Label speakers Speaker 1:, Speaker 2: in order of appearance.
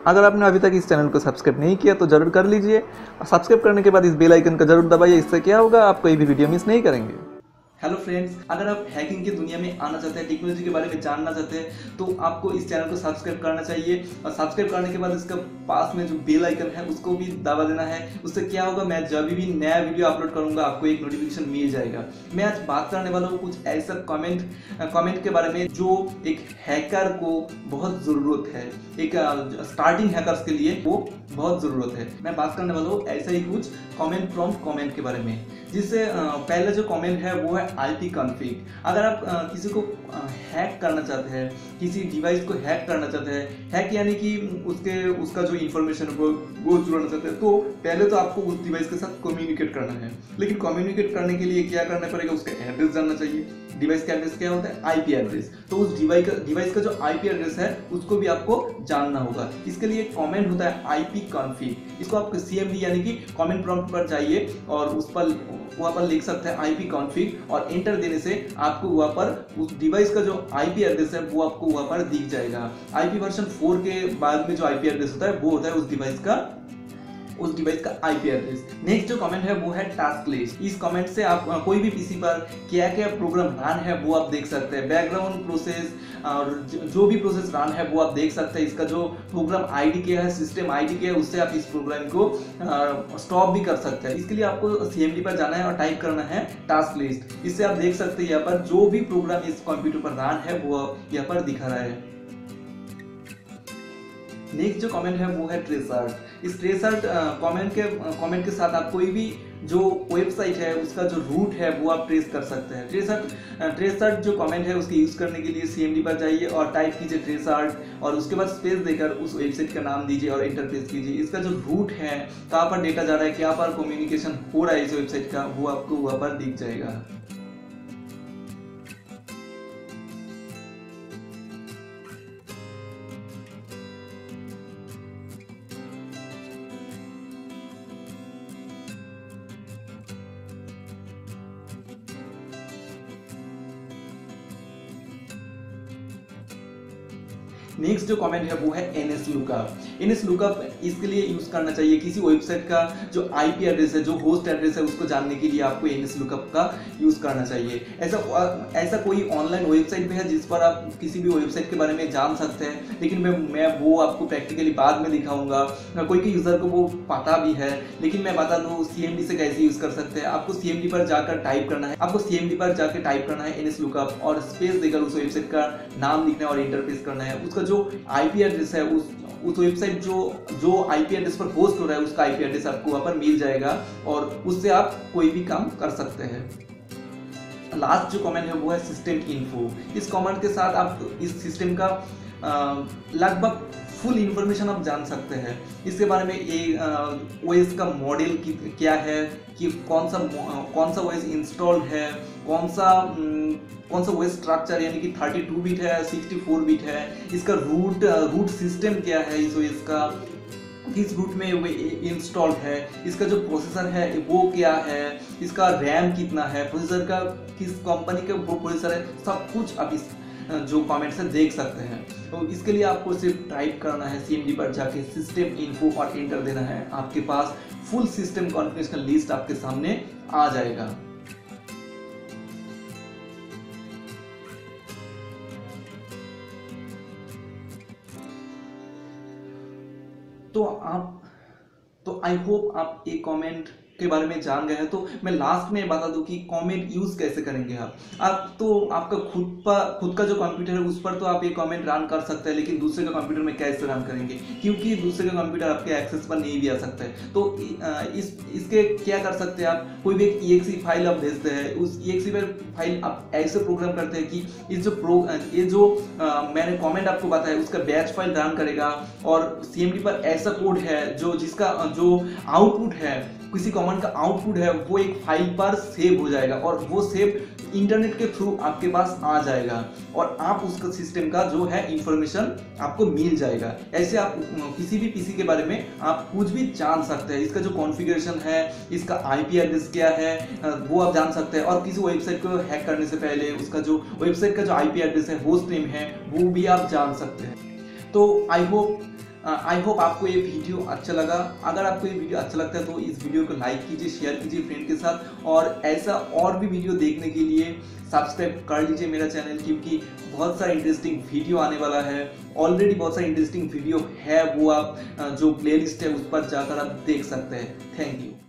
Speaker 1: अगर आपने अभी तक इस चैनल को सब्सक्राइब नहीं किया तो जरूर कर लीजिए और सब्सक्राइब करने के बाद इस बेल आइकन का जरूर दबाइए। इससे क्या होगा, आप कोई भी वीडियो मिस नहीं करेंगे। हेलो फ्रेंड्स, अगर आप हैकिंग की दुनिया में आना चाहते हैं, टेक्नोलॉजी के बारे में जानना चाहते हैं, तो आपको इस चैनल को सब्सक्राइब करना चाहिए और सब्सक्राइब करने के बाद इसका पास में जो बेल आइकन है उसको भी दबा देना है। उससे क्या होगा, मैं जब भी नया वीडियो अपलोड करूंगा आपको एक नोटिफिकेशन मिल जाएगा। मैं आज बात करने वाला हूँ कुछ ऐसा कमेंट के बारे में जो एक हैकर को बहुत ज़रूरत है, एक स्टार्टिंग हैकर्स के लिए वो बहुत ज़रूरत है। मैं बात करने वाला हूँ ऐसा ही कुछ कमेंट प्रॉम्प्ट कमेंट के बारे में, जिससे पहला जो कमेंट है वो है IP कॉन्फ़िग। अगर आप किसी को हैक करना चाहते हैं, किसी डिवाइस को हैक करना चाहते हैं, हैक यानी कि उसका जो इन्फॉर्मेशन वो चुराना चाहते हैं, तो पहले तो आपको उस डिवाइस के साथ कम्युनिकेट करना है। लेकिन कम्युनिकेट करने के लिए क्या करना पड़ेगा, उसका एड्रेस जानना चाहिए। डिवाइस का एड्रेस क्या होता है, IP एड्रेस। तो उस डिवाइस का जो IP एड्रेस है उसको भी आपको जानना होगा। इसके लिए कमेंट होता है IP कॉन्फ़िग। इसको आप CMD यानी कि कमेंट प्रॉम्प्ट पर जाइए और उस पर वहाँ पर लिख सकते हैं IP कॉन्फ़िग और एंटर देने से आपको वहाँ पर उस डिवाइस का जो IP एड्रेस है वो आपको वहाँ पर दिख जाएगा। IP वर्जन 4 के बाद में जो IP एड्रेस होता है वो होता है उस डिवाइस का IP एड्रेस। नेक्स्ट जो कमेंट है वो है टास्क लिस्ट। इस कमेंट से आप कोई भी पीसी पर क्या क्या प्रोग्राम रन है वो आप देख सकते हैं। बैकग्राउंड प्रोसेस और जो भी प्रोसेस रन है वो आप देख सकते हैं। इसका जो प्रोग्राम ID क्या है, सिस्टम ID क्या है, उससे आप इस प्रोग्राम को स्टॉप भी कर सकते हैं। इसके लिए आपको CMD पर जाना है और टाइप करना है टास्क लिस्ट। इससे आप देख सकते हैं यहाँ पर जो भी प्रोग्राम इस कंप्यूटर पर रन है वो यहाँ पर दिखा रहा है। नेक्स्ट जो कमेंट है वो है ट्रेसर्ट। इस ट्रेसर्ट कमेंट के साथ आप कोई भी जो वेबसाइट है उसका जो रूट है वो आप ट्रेस कर सकते हैं। ट्रेसर्ट जो कमेंट है उसके यूज करने के लिए CMD पर जाइए और टाइप कीजिए ट्रेसर्ट और उसके बाद स्पेस देकर उस वेबसाइट का नाम दीजिए और इंटर प्रेस कीजिए। इसका जो रूट है, कहाँ पर डेटा जा रहा है, क्या पर कम्युनिकेशन हो रहा है इस वेबसाइट का, वो आपको वहाँ पर दिख जाएगा। नेक्स्ट जो कमेंट है वो है NS लुकअप। NS लुकअप इसके लिए यूज करना चाहिए किसी वेबसाइट का जो IP एड्रेस है, जो होस्ट एड्रेस है, उसको जानने के लिए आपको NS लुकअप का यूज करना चाहिए। ऐसा कोई ऑनलाइन वेबसाइट भी है जिस पर आप किसी भी वेबसाइट के बारे में जान सकते हैं, लेकिन मैं वो आपको प्रैक्टिकली बाद में दिखाऊंगा। कोई यूजर को वो पता भी है, लेकिन मैं बता दूं CMD से कैसे यूज कर सकते हैं। आपको CMD पर जाकर टाइप करना है NS लुकअप और स्पेस देकर उस वेबसाइट का नाम लिखना है और इंटरफेस करना है। उसका जो IP एड्रेस है, उस वेबसाइट जो IP एड्रेस पर होस्ट हो रहा है उसका IP एड्रेस आपको वहां पर मिल जाएगा और उससे आप कोई भी काम कर सकते हैं। लास्ट जो कमेंट है वो है सिस्टम इन्फो। इस कमेंट के साथ आप इस सिस्टम का लगभग फुल इंफॉर्मेशन आप जान सकते हैं। इसके बारे में OS का मॉडल क्या है, कि कौन सा OS इंस्टॉल्ड है, कौन सा OS स्ट्रक्चर यानी कि 32 बिट है, 64 बिट है, इसका रूट सिस्टम क्या है, इस OS का किस रूट में वो इंस्टॉल्ड है, इसका जो प्रोसेसर है वो क्या है, इसका रैम कितना है, प्रोसेसर का किस कंपनी का वो प्रोसेसर है, सब कुछ आप इस जो कमेंट से देख सकते हैं। तो इसके लिए आपको सिर्फ टाइप करना है CMD पर जाके सिस्टम इन्फो और एंटर देना है। आपके पास फुल सिस्टम कॉन्फ़िगरेशन लिस्ट आपके सामने आ जाएगा। तो आई होप आप एक कमेंट के बारे में जान गए हैं। तो मैं लास्ट में बता दूं कि कमेंट यूज कैसे करेंगे आप तो आपका खुद का जो कंप्यूटर है उस पर तो आप ये कमेंट रन कर सकते हैं, लेकिन दूसरे का कंप्यूटर में कैसे रन करेंगे, क्योंकि दूसरे का कंप्यूटर आपके एक्सेस पर नहीं भी आ सकता है। तो इसके क्या कर सकते हैं, आप कोई भी एक EXE फाइल आप भेजते हैं, उस EXE फाइल आप ऐसे प्रोग्राम करते हैं कि ये जो मैंने कमेंट आपको बताया उसका बैच फाइल रन करेगा और CMD पर ऐसा कोड है जो आउटपुट है, किसी कमांड का आउटपुट है वो एक फाइल पर सेव हो जाएगा और वो सेव इंटरनेट के थ्रू आपके पास आ जाएगा और आप उसका सिस्टम का जो है इंफॉर्मेशन आपको मिल जाएगा। ऐसे आप किसी भी पीसी के बारे में आप कुछ भी जान सकते हैं। इसका जो कॉन्फ़िगरेशन है, इसका IP एड्रेस क्या है वो आप जान सकते हैं और किसी वेबसाइट को हैक करने से पहले उसका जो वेबसाइट का जो IP एड्रेस है, होस्ट नेम है, वो भी आप जान सकते हैं। तो आई होप आई होप आपको ये वीडियो अच्छा लगा। अगर आपको ये वीडियो अच्छा लगता है तो इस वीडियो को लाइक कीजिए, शेयर कीजिए फ्रेंड के साथ, और ऐसा और भी वीडियो देखने के लिए सब्सक्राइब कर लीजिए मेरा चैनल, क्योंकि बहुत सारा इंटरेस्टिंग वीडियो आने वाला है। ऑलरेडी बहुत सारा इंटरेस्टिंग वीडियो है, वो आप जो प्लेलिस्ट है उस पर जाकर आप देख सकते हैं। Thank you.